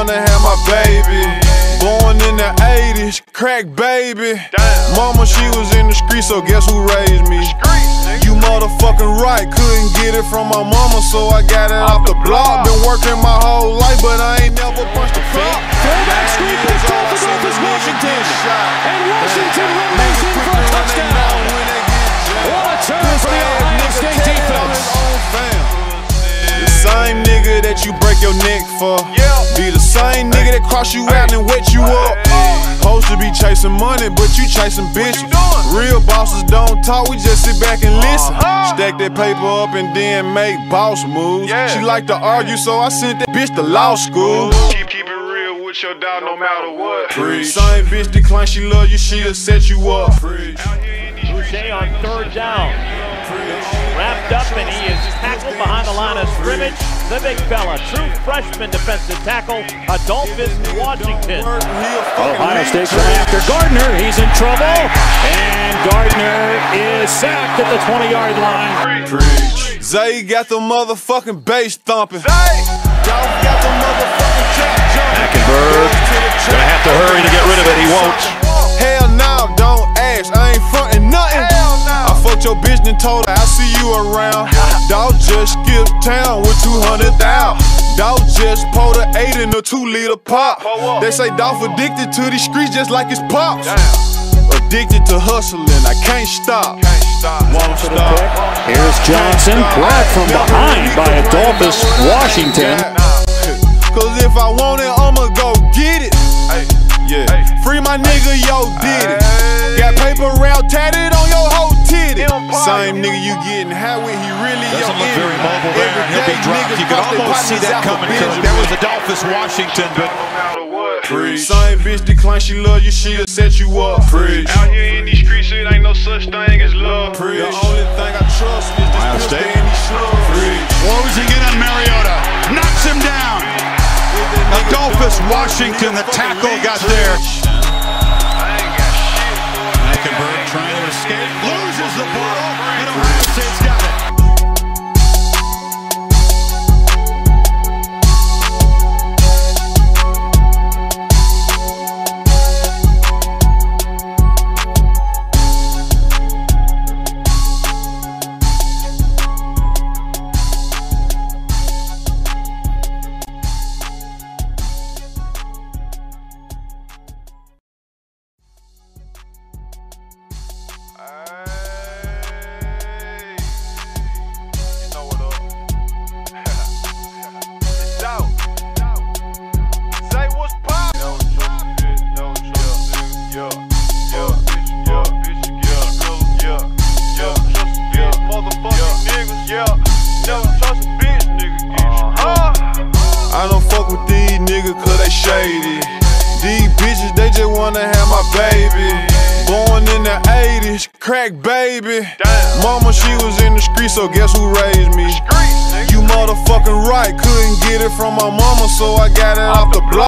wanna have my baby. Born in the 80s, crack baby. Mama, she was in the street, so guess who raised me? You motherfucking right, couldn't get it from my mama, so I got it off the block. Been working my whole life, but I ain't never punched a clock. Fullback screen picked off for Adolphus Washington. And Washington runs in for a touchdown. What a turn for the Ohio State defense. The same nigga that you break your neck for be the same nigga that cross you out and wet you up. Supposed to be chasing money, but you chasing bitches. Real bosses don't talk, we just sit back and listen. Stack that paper up and then make boss moves. She like to argue, so I sent that bitch to law school. Keep it real with your dog no matter what. Same bitch decline, she love you, she'll set you up. Boucher on third down. Wrapped up and he is tackled behind the line of scrimmage. The big fella, true freshman defensive tackle, Adolphus Washington. Ohio State going after Gardner. He's in trouble. And Gardner is sacked at the 20-yard line. Zay got the motherfucking bass thumping. Dolph got the motherfucking trap jumping. Hackenberg gonna have to hurry to get rid of it. He won't. Hell no, don't ask. I ain't frontin' nothing. I fucked your bitch and told her I see you around. Dog just skipped town with 200,000. Dog just pulled an 8 in a 2-liter pop. They say Dolph addicted to these streets just like his pops. Addicted to hustling, I can't stop. Won't stop. Here's Johnson, grabbed from behind by Adolphus Washington. Cause if I want it, I'ma go get it. Yeah, free my nigga, yo, did it. Got paper round tatted on your whole titty. Same nigga you getting high with, he really your Doesn't look very mobile there. He'll be dropped. You can almost see that coming. That was Adolphus Washington, but same bitch decline, she love you, she'll set you up. Out here in these streets, it ain't no such thing as love. The only thing I trust is this pussy and these slugs. closing in on Mariota, knocks him down. Adolphus Washington, the tackle got there. Hackenberg trying to escape, loses the ball, and Ohio State's got it. I don't fuck with these niggas cause they shady. These bitches, they just wanna have my baby. Born in the 80s, crack baby. Mama, she was in the street, so guess who raised me? You motherfucking right, couldn't get it from my mama, so I got it off the block.